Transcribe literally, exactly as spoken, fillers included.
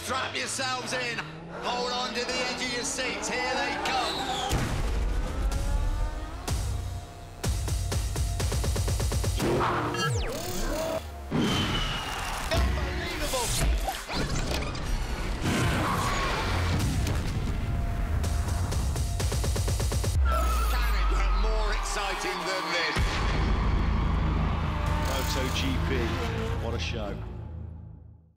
Strap yourselves in. Hold on to the edge of your seats. Here they come. Unbelievable. Can it get more exciting than this? MotoGP, what a show.